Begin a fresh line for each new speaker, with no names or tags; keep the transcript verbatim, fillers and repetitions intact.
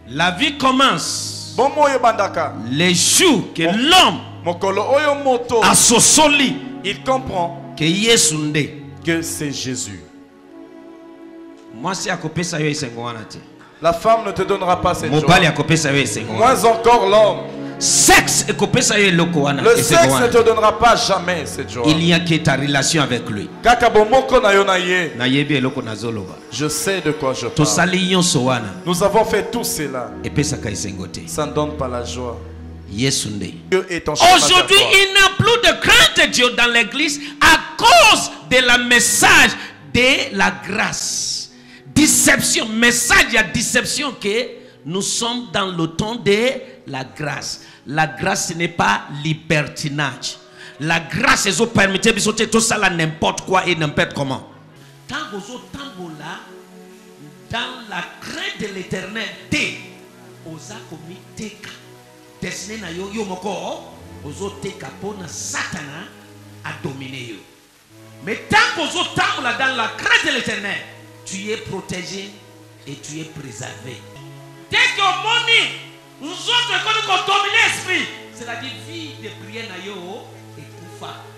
La vie commence les jours que l'homme a sosoli.
Il comprend
que Yesunde
que c'est Jésus.
Moi si akopesa yo esengo wana te.
La femme ne te donnera pas cette joie.
Mobali akopesa yo esengo.
Moins encore l'homme.
Sexe ekopesa yo eloko wana.
Le sexe ne te donnera pas jamais cette joie.
Il y a que ta relation avec lui.
Kaka bomoko na yo na ye.
Na yebi eloko nazoloba.
Je sais de quoi je parle.
Tosali nyonso wana.
Nous avons fait tout cela.
Epesaka esengo te.
Ça ne donne pas la joie.
Yesunde.
Aujourd'hui,
il n'y a plus de crainte de Dieu dans l'église à cause de la message de la grâce. Déception, message, il y a déception que nous sommes dans le temps de la grâce. La grâce, ce n'est pas libertinage. La grâce, c'est permet de sauter tout ça là n'importe quoi et n'importe comment. Tant que là, dans la crainte de l'éternel, osa komi teka. Destiné na yo yo moko ozo teka pona Satana a dominé yo. Mais tant qu'ozo tambola dans la crainte de l'éternel, tu es protégé et tu es préservé. Dès que moni nous autres qu'on domine l'esprit, c'est la vie de prière na yo et kufa.